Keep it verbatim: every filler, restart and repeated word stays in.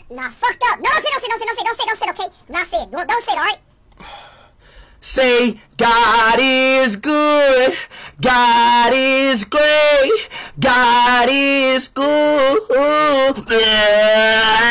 Nah, fucked up. No, don't say, don't say, don't say, don't say, don't say, don't say, okay? Not say it. Don't, don't say it, alright? Say, God is good, God is great, God is good.